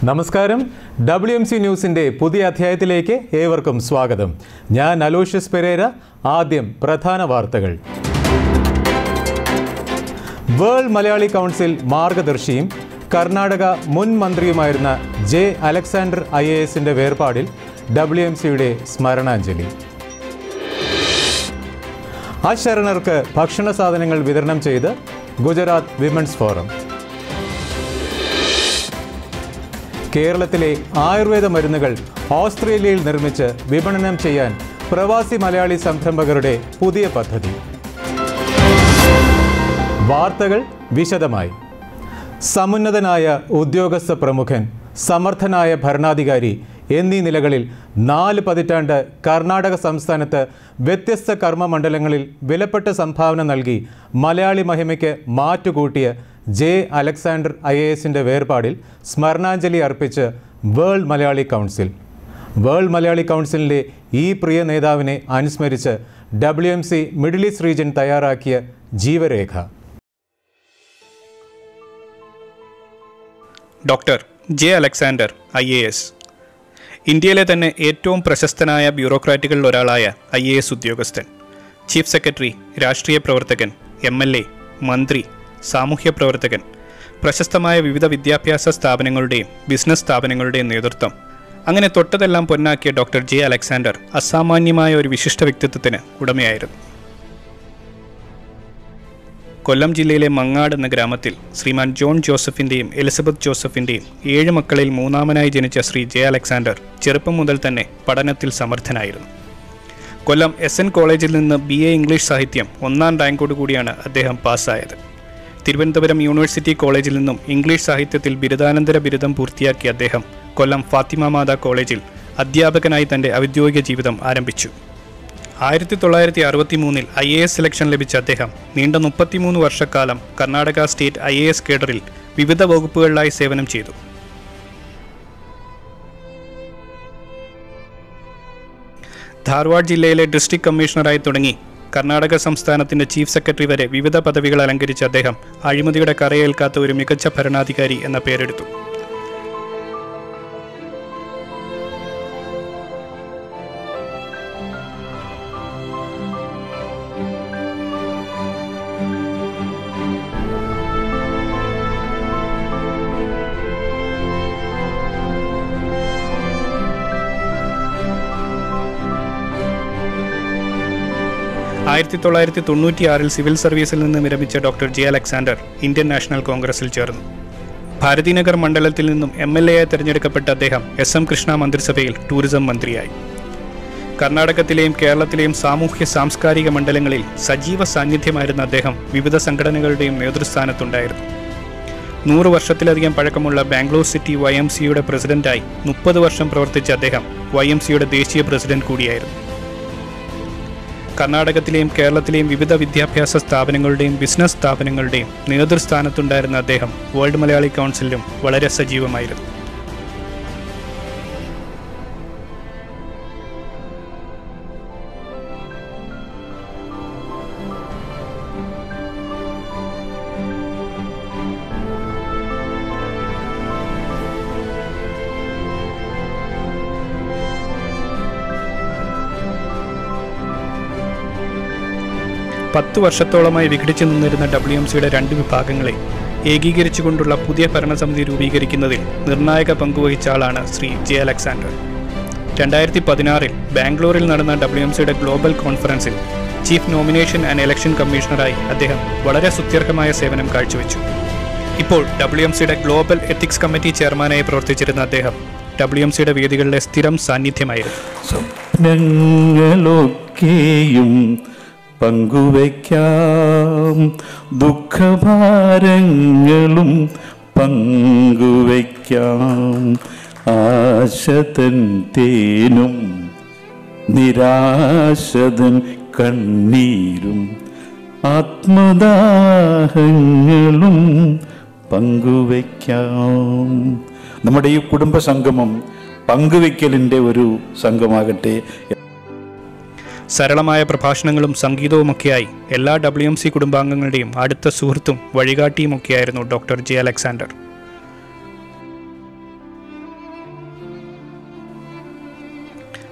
നമസ്കാരം. WMC ന്യൂസിന്റെ പുതിയ അധ്യായത്തിലേക്ക് ഏവർക്കും സ്വാഗതം. ഞാൻ അലോഷ്യസ് പെരേര. ആദ്യം പ്രധാന വാർത്തകൾ. വേൾഡ് മലയാളി കൗൺസിൽ മാർഗദർശിയും കർണാടക മുൻ മന്ത്രിയുമായിരുന്ന ജെ അലക്സാണ്ടർ IASന്റെ വേർപാടിൽ WMCയുടെ സ്മരണാഞ്ജലി. അശരണർക്ക് ഭക്ഷണ സാധനങ്ങൾ വിതരണം ചെയ്ത് ഗുജറാത്ത് വിമൻസ് ഫോറം. കേരളത്തിലെ ആയുർവേദ മരുന്നുകൾ ഓസ്ട്രേലിയയിൽ നിർമ്മിച്ച് വിപണനം ചെയ്യാൻ പ്രവാസി മലയാളി സംരംഭകരുടെ പുതിയ പദ്ധതി. വാർത്തകൾ വിശദമായി. സമുന്നതനായ ഉദ്യോഗസ്ഥ പ്രമുഖൻ, സമർത്ഥനായ ഭരണാധികാരി എന്നീ നിലകളിൽ 4 പതിറ്റാണ്ട് കർണാടക സംസ്ഥാനത്ത് വ്യത്യസ്ത കർമ്മമണ്ഡലങ്ങളിൽ വിലപ്പെട്ട സംഭാവന നൽകി മലയാളി മഹിമയ്ക്ക് മാറ്റുകൂട്ടിയ ജെ അലക്സാണ്ടർ IASന്റെ വേർപാടിൽ സ്മരണാഞ്ജലി അർപ്പിച്ച് world Malayali council. World Malayali കൗൺസിലിൻ്റെ ഈ പ്രിയ നേതാവിനെ അനുസ്മരിച്ച് WMC മിഡിൽ ഈസ്റ്റ് റീജിയൻ തയ്യാറാക്കിയ ജീവരേഖ. ഡോക്ടർ ജെ അലക്സാണ്ടർ IAS ഇന്ത്യയിലെ തന്നെ ഏറ്റവും പ്രശസ്തനായ ബ്യൂറോക്രാറ്റുകളിൽ ഒരാളായ IAS ഉദ്യോഗസ്ഥൻ, ചീഫ് സെക്രട്ടറി, രാഷ്ട്രീയ പ്രവർത്തകൻ, MLA, മന്ത്രി, സാമൂഹ്യ പ്രവർത്തകൻ, പ്രശസ്തമായ വിവിധ വിദ്യാഭ്യാസ സ്ഥാപനങ്ങളുടെയും ബിസിനസ് സ്ഥാപനങ്ങളുടെയും നേതൃത്വം, അങ്ങനെ തൊട്ടതെല്ലാം പൊന്നാക്കിയ ഡോക്ടർ ജെ അലക്സാണ്ടർ അസാമാന്യമായ ഒരു വിശിഷ്ട വ്യക്തിത്വത്തിന് ഉടമയായിരുന്നു. കൊല്ലം ജില്ലയിലെ മങ്ങാട് എന്ന ഗ്രാമത്തിൽ ശ്രീമാൻ ജോൺ ജോസഫിൻ്റെയും എലിസബത്ത് ജോസഫിൻ്റെയും 7 മക്കളിൽ മൂന്നാമനായി ജനിച്ച ശ്രീ ജെ അലക്സാണ്ടർ ചെറുപ്പം മുതൽ തന്നെ പഠനത്തിൽ സമർത്ഥനായിരുന്നു. കൊല്ലം SN കോളേജിൽ നിന്ന് BA ഇംഗ്ലീഷ് സാഹിത്യം 1ാം റാങ്കോടുകൂടിയാണ് അദ്ദേഹം പാസ്സായത്. തിരുവനന്തപുരം യൂണിവേഴ്സിറ്റി കോളേജിൽ നിന്നും ഇംഗ്ലീഷ് സാഹിത്യത്തിൽ ബിരുദാനന്തര ബിരുദം പൂർത്തിയാക്കിയ അദ്ദേഹം കൊല്ലം ഫാത്തിമ മാതാ കോളേജിൽ അധ്യാപകനായി തൻ്റെ ഔദ്യോഗിക ജീവിതം ആരംഭിച്ചു. 1963 IAS സെലക്ഷൻ ലഭിച്ച അദ്ദേഹം നീണ്ട 33 വർഷക്കാലം കർണാടക സ്റ്റേറ്റ് IAS കേഡറിൽ വിവിധ വകുപ്പുകളിലായി സേവനം ചെയ്തു. ധാർവാഡ് ജില്ലയിലെ ഡിസ്ട്രിക്ട് കമ്മീഷണറായി തുടങ്ങി കർണാടക സംസ്ഥാനത്തിൻ്റെ ചീഫ് സെക്രട്ടറി വരെ വിവിധ പദവികൾ അലങ്കരിച്ച അദ്ദേഹം അഴിമതിയുടെ കറയേൽക്കാത്ത ഒരു മികച്ച ഭരണാധികാരി എന്ന പേരെടുത്തു. ആയിരത്തി 1996 സിവിൽ സർവീസിൽ നിന്ന് വിരമിച്ച doctor J Alexander Indian national കോൺഗ്രസിൽ ചേർന്നു. ഭാരതീനഗർ മണ്ഡലത്തിൽ നിന്നും MLA ആയി തിരഞ്ഞെടുക്കപ്പെട്ട അദ്ദേഹം SM കൃഷ്ണ മന്ത്രിസഭയിൽ ടൂറിസം മന്ത്രിയായി. കർണാടകത്തിലെയും കേരളത്തിലെയും സാമൂഹ്യ സാംസ്കാരിക മണ്ഡലങ്ങളിൽ സജീവ സാന്നിധ്യമായിരുന്ന അദ്ദേഹം വിവിധ സംഘടനകളുടെയും നേതൃസ്ഥാനത്തുണ്ടായിരുന്നു. 100 വർഷത്തിലധികം പഴക്കമുള്ള ബാംഗ്ലൂർ സിറ്റി YMCയുടെ പ്രസിഡന്റായി 30 വർഷം പ്രവർത്തിച്ച അദ്ദേഹം YMCയുടെ ദേശീയ പ്രസിഡന്റ് കൂടിയായിരുന്നു. കർണാടകത്തിലെയും കേരളത്തിലെയും വിവിധ വിദ്യാഭ്യാസ സ്ഥാപനങ്ങളുടെയും ബിസിനസ് സ്ഥാപനങ്ങളുടെയും നേതൃസ്ഥാനത്തുണ്ടായിരുന്ന അദ്ദേഹം വേൾഡ് മലയാളി കൗൺസിലിലും വളരെ സജീവമായിരുന്നു. പത്ത് വർഷത്തോളമായി വിഘടിച്ചു നിന്നിരുന്ന WMCയുടെ 2 വിഭാഗങ്ങളെ ഏകീകരിച്ചുകൊണ്ടുള്ള പുതിയ ഭരണസമിതി രൂപീകരിക്കുന്നതിൽ നിർണായക പങ്കുവഹിച്ച ആളാണ് ശ്രീ ജെ അലക്സാണ്ടർ. 2016 ബാംഗ്ലൂരിൽ നടന്ന WMCയുടെ ഗ്ലോബൽ കോൺഫറൻസിൽ ചീഫ് നോമിനേഷൻ ആൻഡ് ഇലക്ഷൻ കമ്മീഷണറായി അദ്ദേഹം വളരെ സുത്യർഹമായ സേവനം കാഴ്ചവെച്ചു. ഇപ്പോൾ WMCയുടെ ഗ്ലോബൽ എത്തിക്സ് കമ്മിറ്റി ചെയർമാനായി പ്രവർത്തിച്ചിരുന്ന അദ്ദേഹം WMCയുടെ വേദികളിലെ സ്ഥിരം സാന്നിധ്യമായിരുന്നു. പങ്കുവയ്ക്കാം ദുഃഖഭാരങ്ങളും പങ്കുവയ്ക്കാം, ആശതൻ തേനും നിരാശതൻ കണ്ണീരും ആത്മദാഹങ്ങളും പങ്കുവയ്ക്കാം. നമ്മുടെ ഈ കുടുംബ സംഗമം പങ്കുവയ്ക്കലിൻ്റെ ഒരു സംഘമാകട്ടെ. സരളമായ പ്രഭാഷണങ്ങളും സംഗീതവുമൊക്കെയായി എല്ലാ WMC കുടുംബാംഗങ്ങളുടെയും അടുത്ത സുഹൃത്തും വഴികാട്ടിയുമൊക്കെയായിരുന്നു ഡോക്ടർ ജെ അലക്സാണ്ടർ.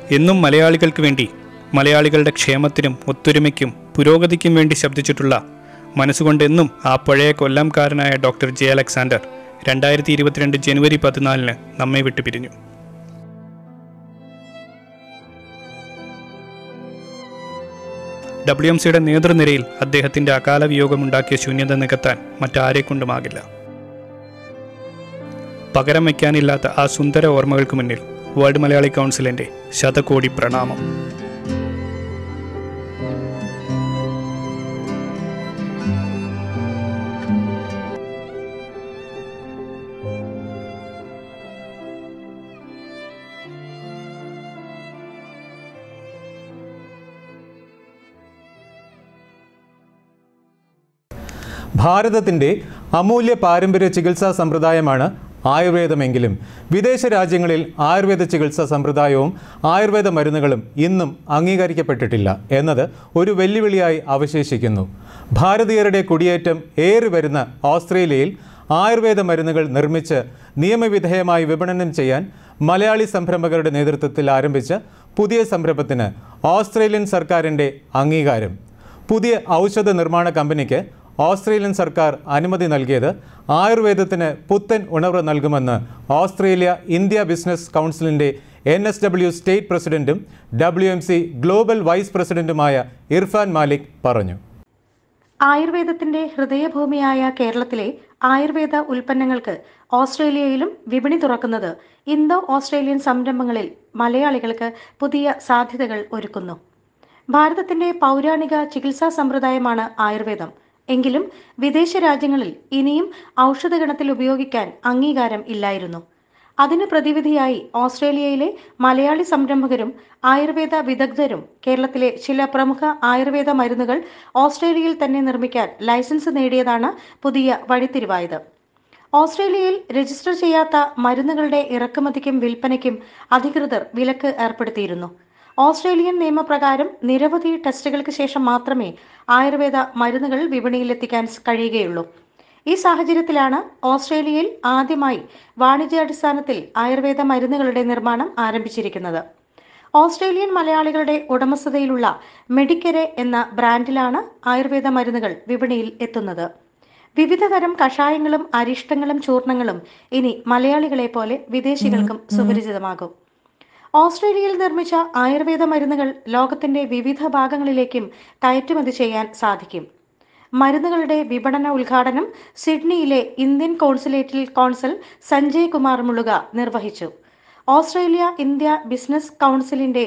എന്നും മലയാളികൾക്ക് വേണ്ടി, മലയാളികളുടെ ക്ഷേമത്തിനും ഒത്തൊരുമയ്ക്കും പുരോഗതിക്കും വേണ്ടി ശബ്ദിച്ചിട്ടുള്ള, മനസ്സുകൊണ്ടെന്നും ആ പഴയ കൊല്ലംകാരനായ ഡോക്ടർ ജെ അലക്സാണ്ടർ 2022 ജനുവരി 14 നമ്മെ വിട്ടു പിരിഞ്ഞു. WMCയുടെ നേതൃനിരയിൽ അദ്ദേഹത്തിൻ്റെ അകാല വിയോഗമുണ്ടാക്കിയ ശൂന്യത നികത്താൻ മറ്റാരെക്കൊണ്ടുമാകില്ല. പകരം വയ്ക്കാനില്ലാത്ത ആ സുന്ദര ഓർമ്മകൾക്ക് മുന്നിൽ വേൾഡ് മലയാളി കൗൺസിലിൻ്റെ ശതകോടി പ്രണാമം. ഭാരതത്തിൻ്റെ അമൂല്യ പാരമ്പര്യ ചികിത്സാ സമ്പ്രദായമാണ് ആയുർവേദമെങ്കിലും വിദേശ രാജ്യങ്ങളിൽ ആയുർവേദ ചികിത്സാ സമ്പ്രദായവും ആയുർവേദ മരുന്നുകളും ഇന്നും അംഗീകരിക്കപ്പെട്ടിട്ടില്ല എന്നത് ഒരു വെല്ലുവിളിയായി അവശേഷിക്കുന്നു. ഭാരതീയരുടെ കുടിയേറ്റം ഏറി വരുന്ന ഓസ്ട്രേലിയയിൽ ആയുർവേദ മരുന്നുകൾ നിർമ്മിച്ച് നിയമവിധേയമായി വിപണനം ചെയ്യാൻ മലയാളി സംരംഭകരുടെ നേതൃത്വത്തിൽ ആരംഭിച്ച പുതിയ സംരംഭത്തിന് ഓസ്ട്രേലിയൻ സർക്കാരിൻ്റെ അംഗീകാരം. പുതിയ ഔഷധ നിർമ്മാണ കമ്പനിക്ക് ഓസ്ട്രേലിയൻ സർക്കാർ അനുമതി നൽകിയത് ആയുർവേദത്തിന് പുത്തൻ ഉണർവ് നൽകുമെന്ന് ഓസ്ട്രേലിയ ഇന്ത്യ ബിസിനസ് കൗൺസിലിൻ്റെ NSW സ്റ്റേറ്റ് പ്രസിഡന്റും WMC ഗ്ലോബൽ വൈസ് പ്രസിഡന്റുമായ ഇർഫാൻ മാലിക് പറഞ്ഞു. ആയുർവേദത്തിന്റെ ഹൃദയഭൂമിയായ കേരളത്തിലെ ആയുർവേദ ഉൽപ്പന്നങ്ങൾക്ക് ഓസ്ട്രേലിയയിലും വിപണി തുറക്കുന്നത് ഇന്തോ ഓസ്ട്രേലിയൻ സംരംഭങ്ങളിൽ മലയാളികൾക്ക് പുതിയ സാധ്യതകൾ ഒരുക്കുന്നു. ഭാരതത്തിന്റെ പൗരാണിക ചികിത്സാ സമ്പ്രദായമാണ് ആയുർവേദം. എങ്കിലും വിദേശ രാജ്യങ്ങളിൽ ഇനിയും ഔഷധഗണത്തിൽ ഉപയോഗിക്കാൻ അംഗീകാരം ഇല്ലായിരുന്നു. അതിന് പ്രതിവിധിയായി ഓസ്ട്രേലിയയിലെ മലയാളി സംരംഭകരും ആയുർവേദ വിദഗ്ധരും കേരളത്തിലെ ചില പ്രമുഖ ആയുർവേദ മരുന്നുകൾ ഓസ്ട്രേലിയയിൽ തന്നെ നിർമ്മിക്കാൻ ലൈസൻസ് നേടിയതാണ് പുതിയ വഴിത്തിരിവായത്. ഓസ്ട്രേലിയയിൽ രജിസ്റ്റർ ചെയ്യാത്ത മരുന്നുകളുടെ ഇറക്കുമതിക്കും വിൽപ്പനയ്ക്കും അധികൃതർ വിലക്ക് ഏർപ്പെടുത്തിയിരുന്നു. ഓസ്ട്രേലിയൻ നിയമപ്രകാരം നിരവധി ടെസ്റ്റുകൾക്ക് ശേഷം മാത്രമേ ആയുർവേദ മരുന്നുകൾ വിപണിയിലെത്തിക്കാൻ കഴിയുകയുള്ളൂ. ഈ സാഹചര്യത്തിലാണ് ഓസ്ട്രേലിയയിൽ ആദ്യമായി വാണിജ്യാടിസ്ഥാനത്തിൽ ആയുർവേദ മരുന്നുകളുടെ നിർമ്മാണം ആരംഭിച്ചിരിക്കുന്നത്. ഓസ്ട്രേലിയൻ മലയാളികളുടെ ഉടമസ്ഥതയിലുള്ള മെഡിക്കരെ എന്ന ബ്രാൻഡിലാണ് ആയുർവേദ മരുന്നുകൾ വിപണിയിൽ എത്തുന്നത്. വിവിധ തരം കഷായങ്ങളും അരിഷ്ടങ്ങളും ചൂർണങ്ങളും ഇനി മലയാളികളെ പോലെ വിദേശികൾക്കും സുപരിചിതമാകും. ഓസ്ട്രേലിയയിൽ നിർമ്മിച്ച ആയുർവേദ മരുന്നുകൾ ലോകത്തിന്റെ വിവിധ ഭാഗങ്ങളിലേക്കും കയറ്റുമതി ചെയ്യാൻ സാധിക്കും. മരുന്നുകളുടെ വിപണന ഉദ്ഘാടനം സിഡ്നിയിലെ ഇന്ത്യൻ കോൺസുലേറ്റിൽ കോൺസൽ സഞ്ജയ് കുമാർ മുളുക നിർവഹിച്ചു. ഓസ്ട്രേലിയ ഇന്ത്യ ബിസിനസ് കൗൺസിലിന്റെ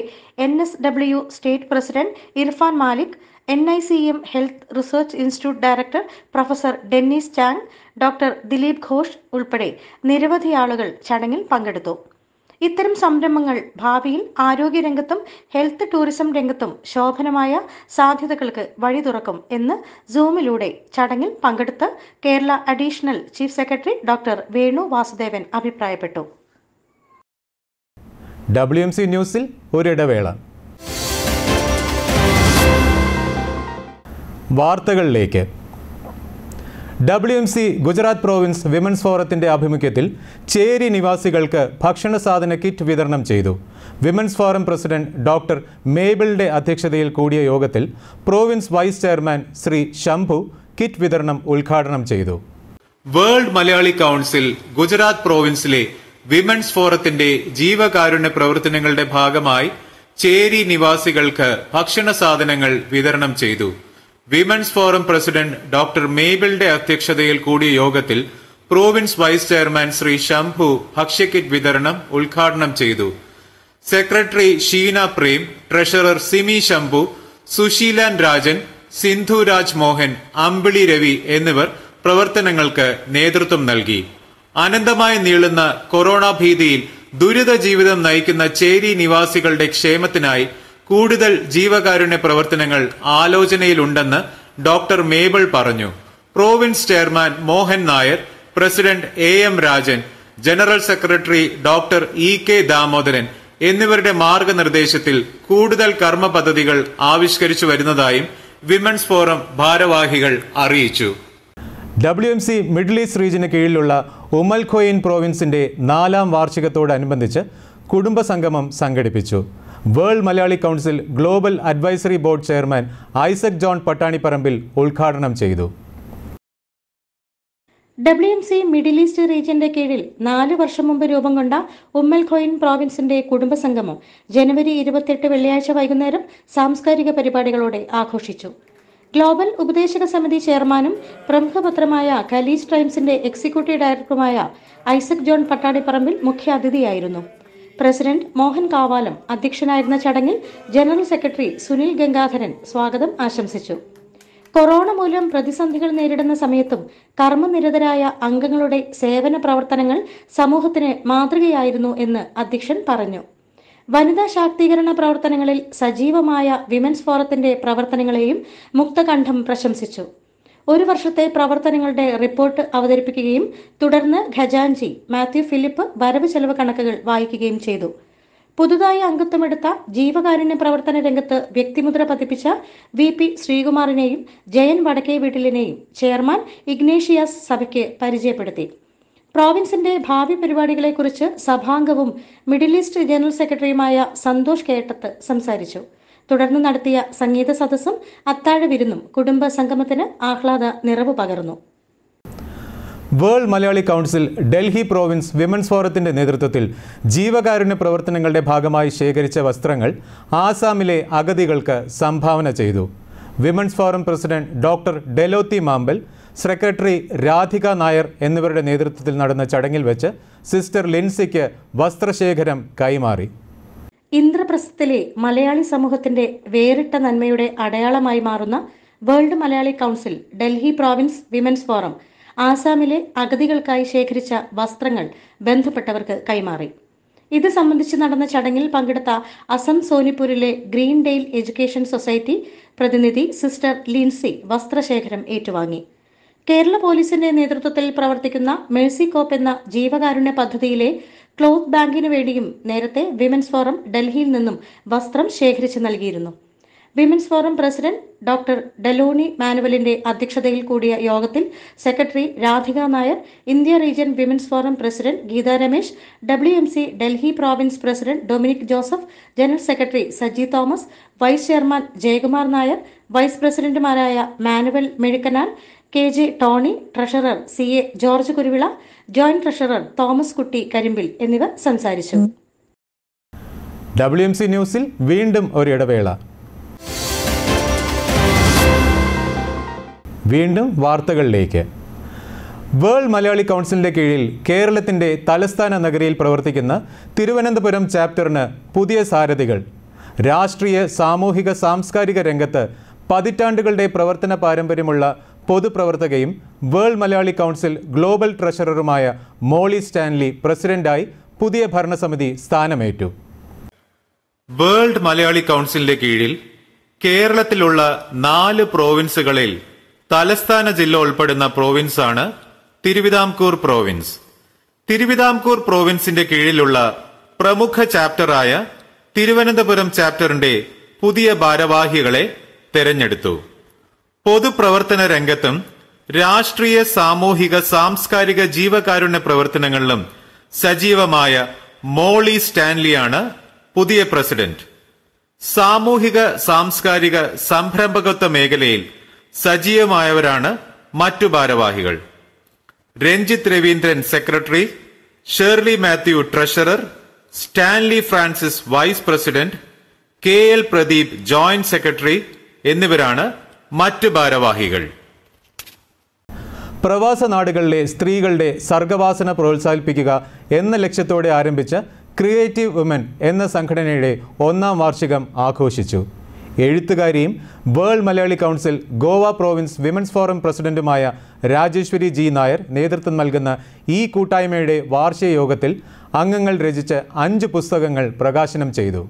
NSW state president Irfan Malik, NICM health research institute director professor Dennis Chang, doctor Dileep Ghosh ഉൾപ്പെടെ നിരവധി ആളുകൾ ചടങ്ങിൽ പങ്കെടുത്തു. ഇത്തരം സംരംഭങ്ങൾ ഭാവിയിൽ ആരോഗ്യരംഗത്തും ഹെൽത്ത് ടൂറിസം രംഗത്തും ശോഭനമായ സാധ്യതകൾക്ക് വഴി തുറക്കും എന്ന് സൂമിലൂടെ ചടങ്ങിൽ പങ്കെടുത്ത് Kerala additional chief secretary doctor Venu Vasudevan അഭിപ്രായപ്പെട്ടു. WMC ന്യൂസിൽ ഒരിടവേള. വാർത്തകളിലേക്ക്. WMC ഗുജറാത്ത് പ്രോവിൻസ് വിമൻസ് ഫോറത്തിന്റെ ആഭിമുഖ്യത്തിൽ ചേരി നിവാസികൾക്ക് ഭക്ഷണ സാധന കിറ്റ് വിതരണം ചെയ്തു. വിമൻസ് ഫോറം പ്രസിഡന്റ് ഡോക്ടർ മേബിളുടെ അധ്യക്ഷതയിൽ കൂടിയ യോഗത്തിൽ province vice chairman Shri Shambhu kit വിതരണം ഉദ്ഘാടനം ചെയ്തു. വേൾഡ് മലയാളി കൗൺസിൽ ഗുജറാത്ത് പ്രോവിൻസിലെ വിമൻസ് ഫോറത്തിന്റെ ജീവകാരുണ്യ പ്രവർത്തനങ്ങളുടെ ഭാഗമായി ചേരി നിവാസികൾക്ക് ഭക്ഷണ സാധനങ്ങൾ വിതരണം ചെയ്തു. വിമൻസ് ഫോറം പ്രസിഡന്റ് ഡോക്ടർ മേബിളുടെ അധ്യക്ഷതയിൽ കൂടിയ യോഗത്തിൽ province vice chairman Shri Shambhu ഭക്ഷ്യക്കിറ്റ് വിതരണം ഉദ്ഘാടനം ചെയ്തു. സെക്രട്ടറി ഷീന പ്രേം, ട്രഷറർ സിമി ശംഭു, സുശീലാൻ രാജൻ, സിന്ധു രാജ് മോഹൻ, അമ്പിളി രവി എന്നിവർ പ്രവർത്തനങ്ങൾക്ക് നേതൃത്വം നൽകി. അനന്തമായി നീളുന്ന കൊറോണ ഭീതിയിൽ ദുരിത ജീവിതം നയിക്കുന്ന ചേരി നിവാസികളുടെ ക്ഷേമത്തിനായി കൂടുതൽ ജീവകാരുണ്യ പ്രവർത്തനങ്ങൾ ആലോചനയിലുണ്ടെന്ന് ഡോക്ടർ മേബിൾ പറഞ്ഞു. Province chairman Mohan Nair, president AM Rajan, general secretary doctor EK Damodaran എന്നിവരുടെ മാർഗനിർദ്ദേശത്തിൽ കൂടുതൽ കർമ്മ പദ്ധതികൾ ആവിഷ്കരിച്ചു വരുന്നതായും വിമൻസ് ഫോറം ഭാരവാഹികൾ അറിയിച്ചു. WMC മിഡിൽ ഈസ്റ്റ് റീജിയന് കീഴിലുള്ള ഉമൽഖോയിൻ പ്രോവിൻസിന്റെ 4ാം വാർഷികത്തോടനുബന്ധിച്ച് കുടുംബസംഗമം സംഘടിപ്പിച്ചു. World Malayali council global advisory board chairman Isaac John Pattanipparambil ഉദ്ഘാടനം ചെയ്തു. WMC മിഡിൽ ഈസ്റ്റ് റീജിയന്റെ കീഴിൽ 4 വർഷം മുമ്പ് രൂപം കൊണ്ട ഉമ്മൽഖോയിൻ പ്രോവിൻസിന്റെ കുടുംബസംഗമം ജനുവരി 28 വെള്ളിയാഴ്ച വൈകുന്നേരം സാംസ്കാരിക പരിപാടികളോടെ ആഘോഷിച്ചു. ഗ്ലോബൽ ഉപദേശക സമിതി ചെയർമാനും പ്രമുഖ പത്രമായ ഖലീജ് ടൈംസിന്റെ എക്സിക്യൂട്ടീവ് ഡയറക്ടറുമായ ഐസക് ജോൺ പട്ടാണിപ്പറമ്പിൽ മുഖ്യാതിഥിയായിരുന്നു. പ്രസിഡന്റ് മോഹൻ കാവാലം അധ്യക്ഷനായിരുന്ന ചടങ്ങിൽ ജനറൽ സെക്രട്ടറി സുനിൽ ഗംഗാധരൻ സ്വാഗതം ആശംസിച്ചു. കൊറോണ മൂലം പ്രതിസന്ധികൾ നേരിടുന്ന സമയത്തും കർമ്മനിരതരായ അംഗങ്ങളുടെ സേവന പ്രവർത്തനങ്ങൾ സമൂഹത്തിന് മാതൃകയായിരുന്നു എന്ന് അധ്യക്ഷൻ പറഞ്ഞു. വനിതാ ശാക്തീകരണ പ്രവർത്തനങ്ങളിൽ സജീവമായ വിമൻസ് ഫോറത്തിന്റെ പ്രവർത്തനങ്ങളെയും മുക്തകണ്ഠം പ്രശംസിച്ചു. 1 വർഷത്തെ പ്രവർത്തനങ്ങളുടെ റിപ്പോർട്ട് അവതരിപ്പിക്കുകയും തുടർന്ന് ഖജാൻജി മാത്യു ഫിലിപ്പ് വരവ് ചെലവ് കണക്കുകൾ വായിക്കുകയും ചെയ്തു. പുതുതായി അംഗത്വമെടുത്ത ജീവകാരുണ്യ പ്രവർത്തന രംഗത്ത് വ്യക്തിമുദ്ര പതിപ്പിച്ച VP ശ്രീകുമാറിനെയും ജയൻ വടക്കേ വീട്ടിലിനെയും ചെയർമാൻ ഇഗ്നേഷ്യസ് സഭയ്ക്ക് പരിചയപ്പെടുത്തി. പ്രോവിൻസിന്റെ ഭാവി പരിപാടികളെക്കുറിച്ച് സഭാംഗവും മിഡിൽ ഈസ്റ്റ് ജനറൽ സെക്രട്ടറിയുമായ സന്തോഷ് കേട്ടത്ത് സംസാരിച്ചു. തുടർന്ന് നടത്തിയ സംഗീത സദസ്സും അത്താഴ വിരുന്നും കുടുംബ സംഗമത്തിന് ആഹ്ലാദ നിറവ് പകർന്നു. World Malayali council Delhi province women's ഫോറത്തിന്റെ നേതൃത്വത്തിൽ ജീവകാരുണ്യ പ്രവർത്തനങ്ങളുടെ ഭാഗമായി ശേഖരിച്ച വസ്ത്രങ്ങൾ ആസാമിലെ അഗതികൾക്ക് സംഭാവന ചെയ്തു. Women's forum president doctor Delothi Mampal, secretary Radhika Nair എന്നിവരുടെ നേതൃത്വത്തിൽ നടന്ന ചടങ്ങിൽ വെച്ച് സിസ്റ്റർ ലിൻസിക്ക് വസ്ത്രശേഖരം കൈമാറി. ഇന്ദ്രപ്രസ്ഥത്തിലെ മലയാളി സമൂഹത്തിന്റെ വേറിട്ട നന്മയുടെ അടയാളമായി മാറുന്ന world Malayali council Delhi province women's forum ആസാമിലെ അഗതികൾക്കായി ശേഖരിച്ച വസ്ത്രങ്ങൾ ബന്ധപ്പെട്ടവർക്ക് കൈമാറി. ഇത് സംബന്ധിച്ച് നടന്ന ചടങ്ങിൽ പങ്കെടുത്ത അസം സോനിപൂരിലെ ഗ്രീൻ ഡെയിൽ എഡ്യൂക്കേഷൻ സൊസൈറ്റി പ്രതിനിധി സിസ്റ്റർ ലിൻസി വസ്ത്രശേഖരം ഏറ്റുവാങ്ങി. കേരള പോലീസിന്റെ നേതൃത്വത്തിൽ പ്രവർത്തിക്കുന്ന മേഴ്സി കോപ്പ് എന്ന ജീവകാരുണ്യ പദ്ധതിയിലെ ക്ലോത്ത് ബാങ്കിനു വേണ്ടിയും നേരത്തെ വിമൻസ് ഫോറം ഡൽഹിയിൽ നിന്നും വസ്ത്രം ശേഖരിച്ചു നൽകിയിരുന്നു. Women's forum president doctor Deloni മാനുവലിന്റെ അധ്യക്ഷതയിൽ കൂടിയ യോഗത്തിൽ secretary Radhika Nair, India region women's forum president Geetha Ramesh, WMC Delhi province president Dominic Joseph, general secretary Saji Thomas, vice chairman Jayakumar Nair, vice പ്രസിഡന്റുമാരായ Manuel Mezhukkanal, KJ Tony, treasurer CA George Kuruvila, joint treasurer Thomas Kutty Karimpil എന്നിവർ സംസാരിച്ചു. WMC ന്യൂസിൽ വീണ്ടും ഒരു ഇടവേള. വീണ്ടും വാർത്തകളിലേക്ക്. വേൾഡ് മലയാളി കൗൺസിലിന്റെ കീഴിൽ കേരളത്തിന്റെ തലസ്ഥാന നഗരിയിൽ പ്രവർത്തിക്കുന്ന തിരുവനന്തപുരം ചാപ്റ്ററിന് പുതിയ സാരഥികൾ. രാഷ്ട്രീയ, സാമൂഹിക, സാംസ്കാരിക രംഗത്ത് പതിറ്റാണ്ടുകളുടെ പ്രവർത്തന പാരമ്പര്യമുള്ള പൊതുപ്രവർത്തകയും വേൾഡ് മലയാളി കൗൺസിൽ ഗ്ലോബൽ ട്രഷററുമായ മോളി സ്റ്റാൻലി പ്രസിഡന്റായി പുതിയ ഭരണസമിതി സ്ഥാനമേറ്റു. വേൾഡ് മലയാളി കൗൺസിലിന്റെ കീഴിൽ കേരളത്തിലുള്ള 4 പ്രോവിൻസുകളിൽ തലസ്ഥാന ജില്ല ഉൾപ്പെടുന്ന പ്രോവിൻസാണ് തിരുവിതാംകൂർ പ്രോവിൻസ്. തിരുവിതാംകൂർ പ്രോവിൻസിന്റെ കീഴിലുള്ള പ്രമുഖ ചാപ്റ്ററായ തിരുവനന്തപുരം ചാപ്റ്ററിന്റെ പുതിയ ഭാരവാഹികളെ തെരഞ്ഞെടുത്തു. പൊതുപ്രവർത്തന രംഗത്തും രാഷ്ട്രീയ, സാമൂഹിക, സാംസ്കാരിക, ജീവകാരുണ്യ പ്രവർത്തനങ്ങളിലും സജീവമായ മോളി സ്റ്റാൻലിയാണ് പുതിയ പ്രസിഡന്റ്. സാമൂഹിക, സാംസ്കാരിക, സംരംഭകത്വ മേഖലയിൽ സജീവമായവരാണ് മറ്റു ഭാരവാഹികൾ. Ranjith Raveendran secretary, Shirley Mathew treasurer, Stanley Francis vice president, KL Pradeep joint secretary എന്നിവരാണ് മറ്റു ഭാരവാഹികൾ. പ്രവാസ നാടുകളിലെ സ്ത്രീകളുടെ സർഗവാസന പ്രോത്സാഹിപ്പിക്കുക എന്ന ലക്ഷ്യത്തോടെ ആരംഭിച്ച ക്രിയേറ്റീവ് വുമൻ എന്ന സംഘടനയുടെ 1ാം വാർഷികം ആഘോഷിച്ചു. എഴുത്തുകാരിയും world Malayali council Goa province women's forum പ്രസിഡന്റുമായ രാജേശ്വരി G. നായർ നേതൃത്വം നൽകുന്ന ഈ കൂട്ടായ്മയുടെ വാർഷിക യോഗത്തിൽ അംഗങ്ങൾ രചിച്ച 5 പുസ്തകങ്ങൾ പ്രകാശനം ചെയ്തു.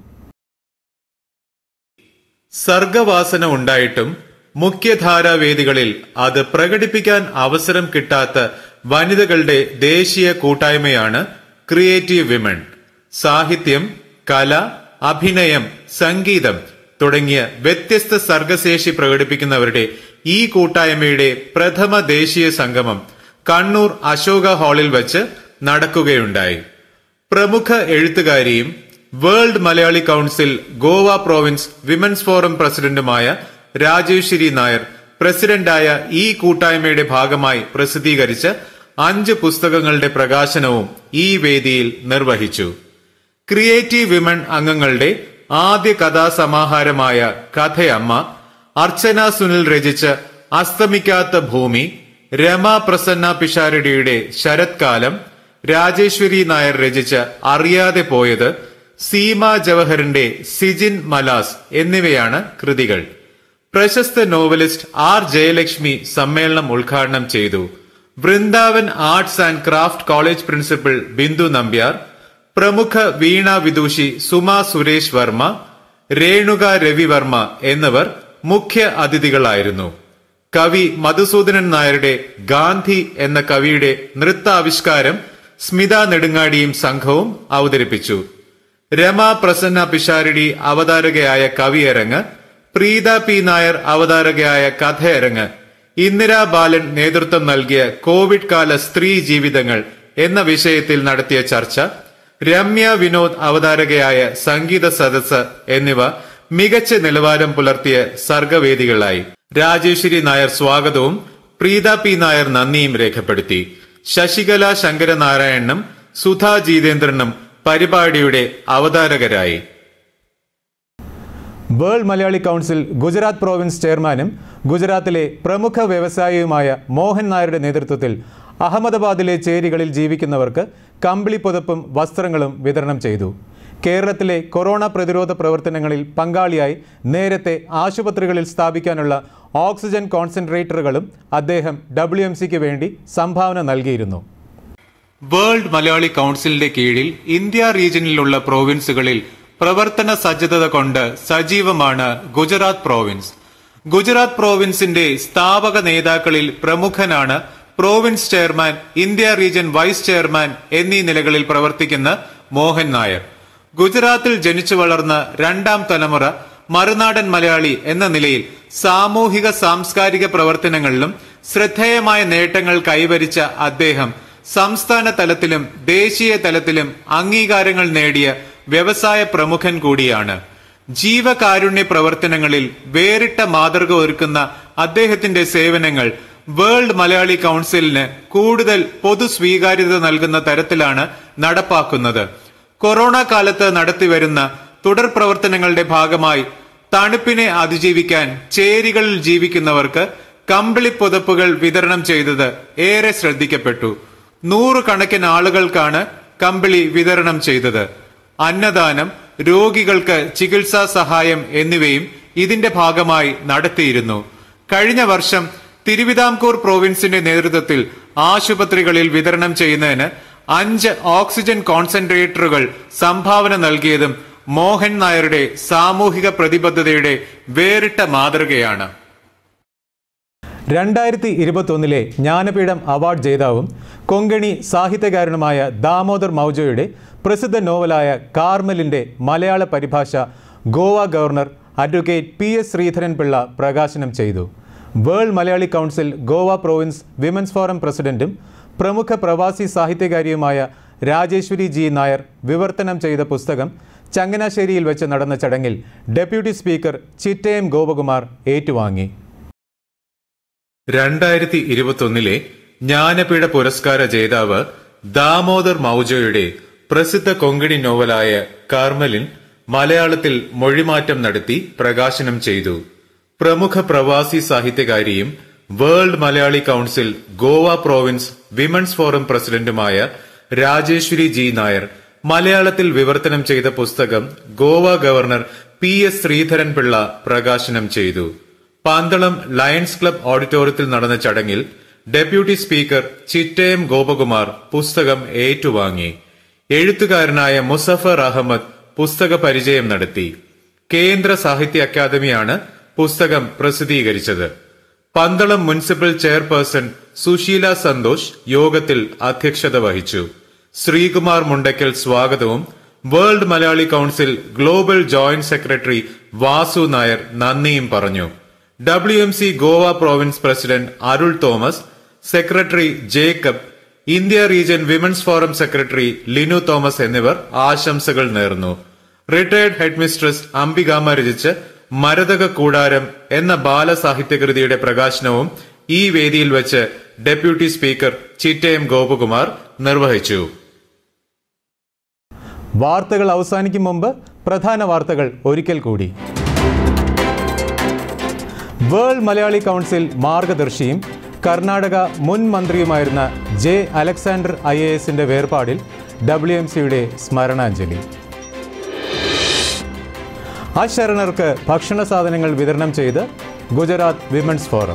സർഗവാസന ഉണ്ടായിട്ടും മുഖ്യധാരാവേദികളിൽ അത് പ്രകടിപ്പിക്കാൻ അവസരം കിട്ടാത്ത വനിതകളുടെ ദേശീയ കൂട്ടായ്മയാണ് ക്രിയേറ്റീവ് വിമൻ. സാഹിത്യം, കല, അഭിനയം, സംഗീതം തുടങ്ങിയ വ്യത്യസ്ത സർഗശേഷി പ്രകടിപ്പിക്കുന്നവരുടെ ഈ കൂട്ടായ്മയുടെ പ്രഥമ ദേശീയ സംഗമം കണ്ണൂർ അശോക ഹാളിൽ വച്ച് നടക്കുകയുണ്ടായി. പ്രമുഖ എഴുത്തുകാരിയും world Malayali council Goa province women's forum പ്രസിഡന്റുമായ രാജേശ്വരി നായർ പ്രസിഡന്റായ ഈ കൂട്ടായ്മയുടെ ഭാഗമായി പ്രസിദ്ധീകരിച്ച 5 പുസ്തകങ്ങളുടെ പ്രകാശനവും ഈ വേദിയിൽ നിർവഹിച്ചു. ക്രിയേറ്റീവ് വിമൺ അംഗങ്ങളുടെ ആദ്യ കഥാസമാഹാരമായ കഥയമ്മ, അർച്ചന സുനിൽ രചിച്ച അസ്തമിക്കാത്ത ഭൂമി, രമ പ്രസന്ന പിഷാരടിയുടെ ശരത്കാലം, രാജേശ്വരി നായർ രചിച്ച അറിയാതെ പോയത്, സീമ ജവഹറിന്റെ സിജിൻ മലാസ് എന്നിവയാണ് കൃതികൾ. പ്രശസ്ത നോവലിസ്റ്റ് ആർ ജയലക്ഷ്മി സമ്മേളനം ഉദ്ഘാടനം ചെയ്തു. Vrindavan arts and craft college principal Bindu Nambiar, പ്രമുഖ വീണ വിദൂഷി സുമ സുരേഷ് വർമ്മ, രേണുക രവിവർമ്മ എന്നിവർ മുഖ്യ അതിഥികളായിരുന്നു. കവി മധുസൂദനൻ നായരുടെ ഗാന്ധി എന്ന കവിയുടെ നൃത്താവിഷ്കാരം സ്മിത നെടുങ്ങാടിയും സംഘവും അവതരിപ്പിച്ചു. രമ പ്രസന്ന പിഷാരടി അവതാരകയായ കവിയരങ്ങ്, പ്രീത പി നായർ അവതാരകയായ കഥയരങ്ങ്, ഇന്ദിരാ ബാലൻ നേതൃത്വം നൽകിയ കോവിഡ് കാല സ്ത്രീ ജീവിതങ്ങൾ എന്ന വിഷയത്തിൽ നടത്തിയ ചർച്ച, രമ്യ വിനോദ് അവതാരകയായ സംഗീത സദസ്സ് എന്നിവ മികച്ച നിലവാരം പുലർത്തിയ സർഗവേദികളായി. രാജേശ്വരി നായർ സ്വാഗതവും പ്രീത പി നായർ നന്ദിയും രേഖപ്പെടുത്തി. ശശികല ശങ്കരനാരായണനും സുധാ ജീതേന്ദ്രനും പരിപാടിയുടെ അവതാരകരായി. World Malayali council Gujarat province ചെയർമാനും ഗുജറാത്തിലെ പ്രമുഖ വ്യവസായിയുമായ മോഹൻ നായരുടെ നേതൃത്വത്തിൽ അഹമ്മദാബാദിലെ ചേരികളിൽ ജീവിക്കുന്നവർക്ക് കമ്പിളി പുതപ്പും വസ്ത്രങ്ങളും വിതരണം ചെയ്തു. കേരളത്തിലെ കൊറോണ പ്രതിരോധ പ്രവർത്തനങ്ങളിൽ പങ്കാളിയായി നേരത്തെ ആശുപത്രികളിൽ സ്ഥാപിക്കാനുള്ള ഓക്സിജൻ കോൺസെൻട്രേറ്ററുകളും അദ്ദേഹം WMCക്ക് വേണ്ടി സംഭാവന നൽകിയിരുന്നു. വേൾഡ് മലയാളി കൌൺസിലിന്റെ കീഴിൽ ഇന്ത്യ റീജിയനിലുള്ള പ്രോവിൻസുകളിൽ പ്രവർത്തന സജ്ജത കൊണ്ട് സജീവമാണ് ഗുജറാത്ത് പ്രോവിൻസ്. ഗുജറാത്ത് പ്രോവിൻസിന്റെ സ്ഥാപക നേതാക്കളിൽ പ്രമുഖനാണ് province chairman, India region vice chairman എന്നീ നിലകളിൽ പ്രവർത്തിക്കുന്ന മോഹൻ നായർ. ഗുജറാത്തിൽ ജനിച്ചു വളർന്ന 2ാം തലമുറ മറുനാടൻ മലയാളി എന്ന നിലയിൽ സാമൂഹിക സാംസ്കാരിക പ്രവർത്തനങ്ങളിലും ശ്രദ്ധേയമായ നേട്ടങ്ങൾ കൈവരിച്ച അദ്ദേഹം സംസ്ഥാന തലത്തിലും ദേശീയ തലത്തിലും അംഗീകാരങ്ങൾ നേടിയ വ്യവസായ പ്രമുഖൻ കൂടിയാണ്. ജീവകാരുണ്യ പ്രവർത്തനങ്ങളിൽ വേറിട്ട മാതൃക ഒരുക്കുന്ന അദ്ദേഹത്തിന്റെ സേവനങ്ങൾ വേൾഡ് മലയാളി കൌൺസിലിന് കൂടുതൽ പൊതു സ്വീകാര്യത നൽകുന്ന തരത്തിലാണ് നടപ്പാക്കുന്നത്. കൊറോണ കാലത്ത് നടത്തിവരുന്ന തുടർ പ്രവർത്തനങ്ങളുടെ ഭാഗമായി തണുപ്പിനെ അതിജീവിക്കാൻ ചേരികളിൽ ജീവിക്കുന്നവർക്ക് കമ്പിളി പുതപ്പുകൾ വിതരണം ചെയ്തത് ഏറെ ശ്രദ്ധിക്കപ്പെട്ടു. 100 കണക്കിന് ആളുകൾക്കാണ് കമ്പിളി വിതരണം ചെയ്തത്. അന്നദാനം, രോഗികൾക്ക് ചികിത്സാ സഹായം എന്നിവയും ഇതിന്റെ ഭാഗമായി നടത്തിയിരുന്നു. കഴിഞ്ഞ വർഷം തിരുവിതാംകൂർ പ്രോവിൻസിന്റെ നേതൃത്വത്തിൽ ആശുപത്രികളിൽ വിതരണം ചെയ്യുന്നതിന് 5 ഓക്സിജൻ കോൺസെൻട്രേറ്ററുകൾ സംഭാവന നൽകിയതും മോഹൻ നായരുടെ സാമൂഹിക പ്രതിബദ്ധതയുടെ വേറിട്ട മാതൃകയാണ്. 2021 ജ്ഞാനപീഠം അവാർഡ് ജേതാവും കൊങ്കണി സാഹിത്യകാരനുമായ ദാമോദർ മൗജോയുടെ പ്രസിദ്ധ നോവലായ കാർമലിൻ്റെ മലയാള പരിഭാഷ Goa governor advocate PS Sreedharan Pillai പ്രകാശനം ചെയ്തു. World Malayali council Goa province women's forum പ്രസിഡന്റും പ്രമുഖ പ്രവാസി സാഹിത്യകാരിയുമായ രാജേശ്വരി ജി നായർ വിവർത്തനം ചെയ്ത പുസ്തകം ചങ്ങനാശ്ശേരിയിൽ വെച്ച് നടന്ന ചടങ്ങിൽ ഡെപ്യൂട്ടി സ്പീക്കർ ചിറ്റയം ഗോപകുമാർ ഏറ്റുവാങ്ങി. 2021 ജ്ഞാനപീഠ പുരസ്കാര ജേതാവ് ദാമോദർ മൗജോയുടെ പ്രസിദ്ധ കൊങ്കണി നോവലായ കാർമലിൻ മലയാളത്തിൽ മൊഴിമാറ്റം നടത്തി പ്രകാശനം ചെയ്തു. പ്രമുഖ പ്രവാസി സാഹിത്യകാരിയും world Malayali council Goa province women's forum പ്രസിഡന്റുമായ രാജേശ്വരി ജി നായർ മലയാളത്തിൽ വിവർത്തനം ചെയ്ത പുസ്തകം ഗോവ ഗവർണർ PS ശ്രീധരൻ പിള്ള പ്രകാശനം ചെയ്തു. പാന്തളം ലയൺസ് ക്ലബ് ഓഡിറ്റോറിയത്തിൽ നടന്ന ചടങ്ങിൽ ഡെപ്യൂട്ടി സ്പീക്കർ ചിറ്റയം ഗോപകുമാർ പുസ്തകം ഏറ്റുവാങ്ങി. എഴുത്തുകാരനായ മുസഫർ അഹമ്മദ് പുസ്തക പരിചയം നടത്തി. കേന്ദ്ര സാഹിത്യ അക്കാദമിയാണ് പുസ്തകം പ്രസിദ്ധീകരിച്ചത്. പന്തളം മുനിസിപ്പൽ ചെയർപേഴ്സൺ സുശീല സന്തോഷ് യോഗത്തിൽ അധ്യക്ഷത വഹിച്ചു. ശ്രീകുമാർ മുണ്ടക്കൽ സ്വാഗതവും world Malayali council global joint secretary Vasu Nair നന്ദിയും പറഞ്ഞു. WMC Goa province president Arul Thomas, secretary Jacob, India region women's forum secretary Linu Thomas എന്നിവർ ആശംസകൾ നേർന്നു. റിട്ടയർഡ് ഹെഡ്മിസ്ട്രസ് അംബികാമ്മ രചിച്ച് മരതക കൂടാരം എന്ന ബാലസാഹിത്യകൃതിയുടെ പ്രകാശനവും ഈ വേദിയിൽ വെച്ച് ഡെപ്യൂട്ടി സ്പീക്കർ ചിറ്റയം ഗോപകുമാർ നിർവഹിച്ചു. വാർത്തകൾ അവസാനിക്കും മുമ്പ് പ്രധാന വാർത്തകൾ ഒരിക്കൽ കൂടി. വേൾഡ് മലയാളി കൗൺസിൽ മാർഗദർശിയും കർണാടക മുൻ മന്ത്രിയുമായിരുന്ന ജെ അലക്സാണ്ടർ IASന്റെ വേർപാടിൽ WMCയുടെ സ്മരണാഞ്ജലി. അശരണർക്ക് ഭക്ഷണ സാധനങ്ങൾ വിതരണം ചെയ്ത് ഗുജറാത്ത് വിമൻസ് ഫോറം.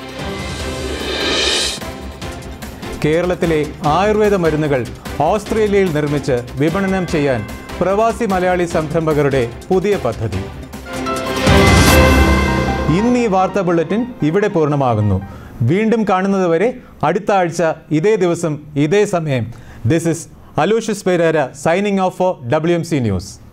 കേരളത്തിലെ ആയുർവേദ മരുന്നുകൾ ഓസ്ട്രേലിയയിൽ നിർമ്മിച്ച് വിപണനം ചെയ്യാൻ പ്രവാസി മലയാളി സംരംഭകരുടെ പുതിയ പദ്ധതി. ഇന്ന് ഈ വാർത്താ ബുള്ളറ്റിൻ ഇവിടെ പൂർണ്ണമാകുന്നു. വീണ്ടും കാണുന്നതുവരെ അടുത്ത ആഴ്ച ഇതേ ദിവസം ഇതേ സമയം. This is Aloysius Pereira signing off for WMC News.